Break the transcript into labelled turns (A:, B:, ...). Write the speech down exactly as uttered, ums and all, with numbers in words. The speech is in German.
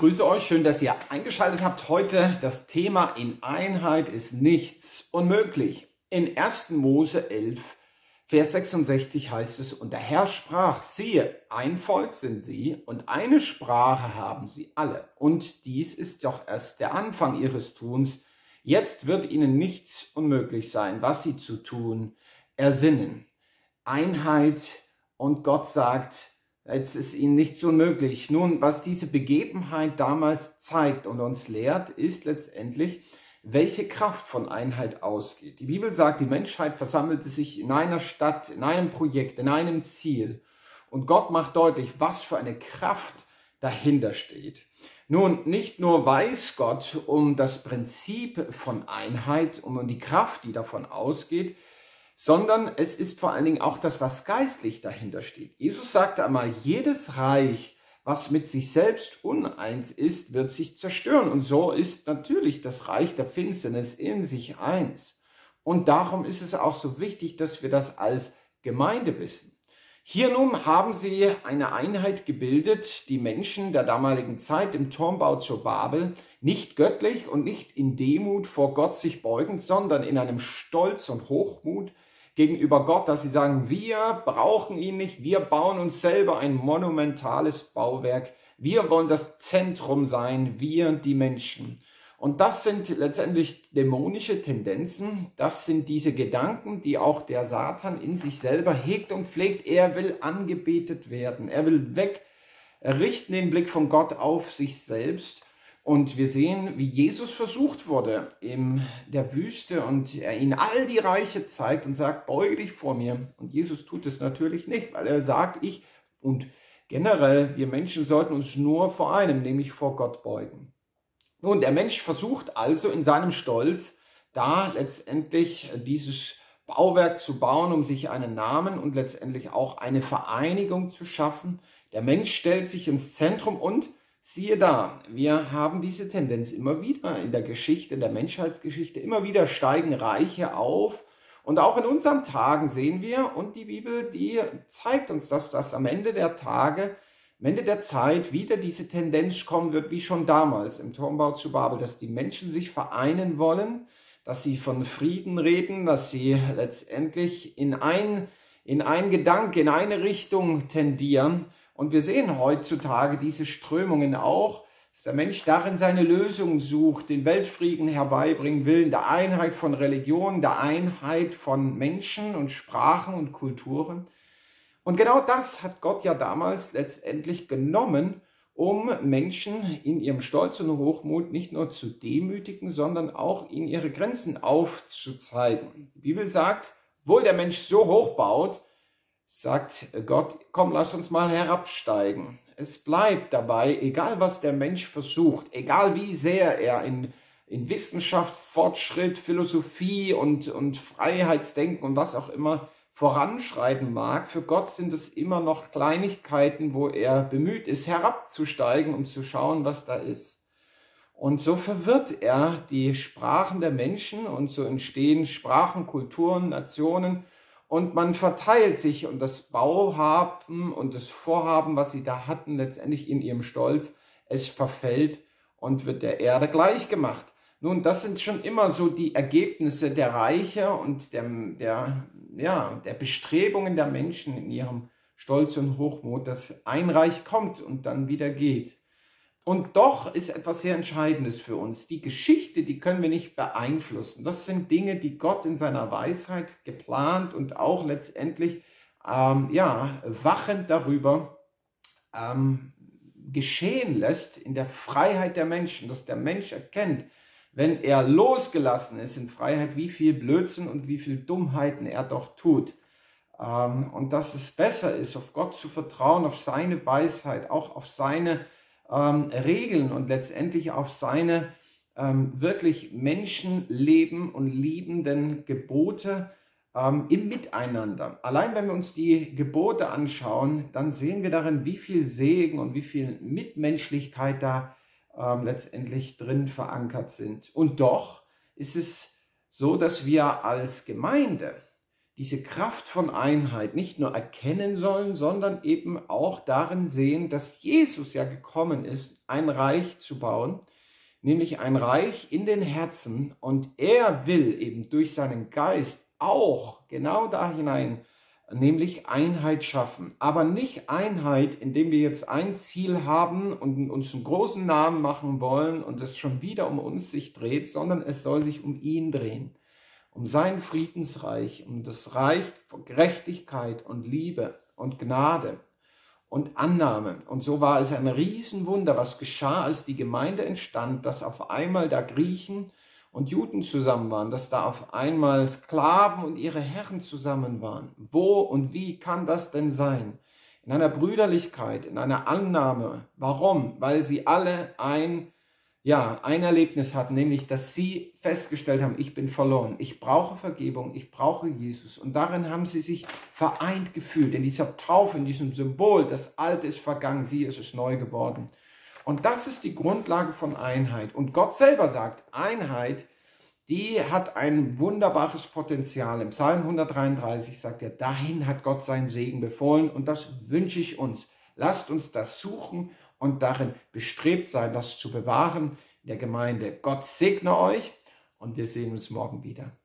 A: grüße euch, schön, dass ihr eingeschaltet habt. Heute das Thema: In Einheit ist nichts unmöglich. In ersten Mose elf, Vers sechsundsechzig heißt es: Und der Herr sprach, siehe, ein Volk sind sie und eine Sprache haben sie alle. Und dies ist doch erst der Anfang ihres Tuns. Jetzt wird ihnen nichts unmöglich sein, was sie zu tun ersinnen. Einheit, und Gott sagt, jetzt ist ihnen nichts unmöglich. Nun, was diese Begebenheit damals zeigt und uns lehrt, ist letztendlich, welche Kraft von Einheit ausgeht. Die Bibel sagt, die Menschheit versammelte sich in einer Stadt, in einem Projekt, in einem Ziel. Und Gott macht deutlich, was für eine Kraft dahinter steht. Nun, nicht nur weiß Gott um das Prinzip von Einheit, um die Kraft, die davon ausgeht, sondern es ist vor allen Dingen auch das, was geistlich dahinter steht. Jesus sagte einmal, jedes Reich, was mit sich selbst uneins ist, wird sich zerstören. Und so ist natürlich das Reich der Finsternis in sich eins. Und darum ist es auch so wichtig, dass wir das als Gemeinde wissen. Hier nun haben sie eine Einheit gebildet, die Menschen der damaligen Zeit im Turmbau zur Babel, nicht göttlich und nicht in Demut vor Gott sich beugend, sondern in einem Stolz und Hochmut gegenüber Gott, dass sie sagen, wir brauchen ihn nicht, wir bauen uns selber ein monumentales Bauwerk, wir wollen das Zentrum sein, wir die Menschen. Und das sind letztendlich dämonische Tendenzen, das sind diese Gedanken, die auch der Satan in sich selber hegt und pflegt. Er will angebetet werden, er will wegrichten den Blick von Gott auf sich selbst. Und wir sehen, wie Jesus versucht wurde in der Wüste und er ihnen all die Reiche zeigt und sagt, beuge dich vor mir. Und Jesus tut es natürlich nicht, weil er sagt, ich und generell, wir Menschen sollten uns nur vor einem, nämlich vor Gott beugen. Nun, der Mensch versucht also in seinem Stolz, da letztendlich dieses Bauwerk zu bauen, um sich einen Namen und letztendlich auch eine Vereinigung zu schaffen. Der Mensch stellt sich ins Zentrum und siehe da, wir haben diese Tendenz immer wieder in der Geschichte, in der Menschheitsgeschichte, immer wieder steigen Reiche auf. Und auch in unseren Tagen sehen wir, und die Bibel, die zeigt uns, dass das am Ende der Tage, am Ende der Zeit wieder diese Tendenz kommen wird, wie schon damals im Turmbau zu Babel, dass die Menschen sich vereinen wollen, dass sie von Frieden reden, dass sie letztendlich in ein, in ein Gedanke, in eine Richtung tendieren. Und wir sehen heutzutage diese Strömungen auch, dass der Mensch darin seine Lösung sucht, den Weltfrieden herbeibringen will, in der Einheit von Religionen, der Einheit von Menschen und Sprachen und Kulturen. Und genau das hat Gott ja damals letztendlich genommen, um Menschen in ihrem Stolz und Hochmut nicht nur zu demütigen, sondern auch ihnen ihre Grenzen aufzuzeigen. Die Bibel sagt, wohl der Mensch so hoch baut, sagt Gott, komm, lass uns mal herabsteigen. Es bleibt dabei, egal was der Mensch versucht, egal wie sehr er in, in Wissenschaft, Fortschritt, Philosophie und, und Freiheitsdenken und was auch immer voranschreiten mag, für Gott sind es immer noch Kleinigkeiten, wo er bemüht ist, herabzusteigen, um zu schauen, was da ist. Und so verwirrt er die Sprachen der Menschen und so entstehen Sprachen, Kulturen, Nationen. Und man verteilt sich und das Bauhaben und das Vorhaben, was sie da hatten, letztendlich in ihrem Stolz, es verfällt und wird der Erde gleich gemacht. Nun, das sind schon immer so die Ergebnisse der Reiche und der, der, ja, der Bestrebungen der Menschen in ihrem Stolz und Hochmut, dass ein Reich kommt und dann wieder geht. Und doch ist etwas sehr Entscheidendes für uns. Die Geschichte, die können wir nicht beeinflussen. Das sind Dinge, die Gott in seiner Weisheit geplant und auch letztendlich ähm, ja, wachend darüber ähm, geschehen lässt in der Freiheit der Menschen, dass der Mensch erkennt, wenn er losgelassen ist in Freiheit, wie viel Blödsinn und wie viel Dummheiten er doch tut. Ähm, und dass es besser ist, auf Gott zu vertrauen, auf seine Weisheit, auch auf seine Ähm, Regeln und letztendlich auf seine ähm, wirklich Menschenleben und liebenden Gebote ähm, im Miteinander. Allein wenn wir uns die Gebote anschauen, dann sehen wir darin, wie viel Segen und wie viel Mitmenschlichkeit da ähm, letztendlich drin verankert sind. Und doch ist es so, dass wir als Gemeinde diese Kraft von Einheit nicht nur erkennen sollen, sondern eben auch darin sehen, dass Jesus ja gekommen ist, ein Reich zu bauen, nämlich ein Reich in den Herzen, und er will eben durch seinen Geist auch genau da hinein, nämlich Einheit schaffen. Aber nicht Einheit, indem wir jetzt ein Ziel haben und uns einen großen Namen machen wollen und es schon wieder um uns sich dreht, sondern es soll sich um ihn drehen, um sein Friedensreich, um das Reich von Gerechtigkeit und Liebe und Gnade und Annahme. Und so war es ein Riesenwunder, was geschah, als die Gemeinde entstand, dass auf einmal da Griechen und Juden zusammen waren, dass da auf einmal Sklaven und ihre Herren zusammen waren. Wo und wie kann das denn sein? In einer Brüderlichkeit, in einer Annahme. Warum? Weil sie alle ein, ja, ein Erlebnis hatten, nämlich, dass sie festgestellt haben, ich bin verloren, ich brauche Vergebung, ich brauche Jesus. Und darin haben sie sich vereint gefühlt, in dieser Taufe, in diesem Symbol, das Alte ist vergangen, siehe, es ist neu geworden. Und das ist die Grundlage von Einheit. Und Gott selber sagt, Einheit, die hat ein wunderbares Potenzial. Im Psalm hundertdreiunddreißig sagt er, dahin hat Gott seinen Segen befohlen, und das wünsche ich uns. Lasst uns das suchen und darin bestrebt sein, das zu bewahren in der Gemeinde. Gott segne euch, und wir sehen uns morgen wieder.